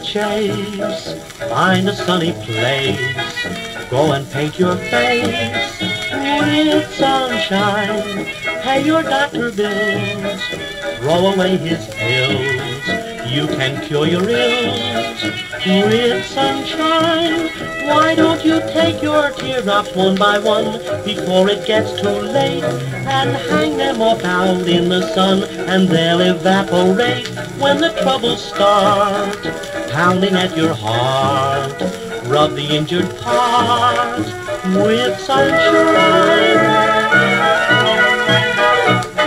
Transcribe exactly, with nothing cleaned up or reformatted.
chase, find a sunny place, go and paint your face with sunshine, pay your doctor bills, throw away his pills, you can cure your ills with sunshine. Why don't you take your teardrops one by one before it gets too late, and hang them up out in the sun, and they'll evaporate when the troubles start pounding at your heart. Rub the injured part with sunshine.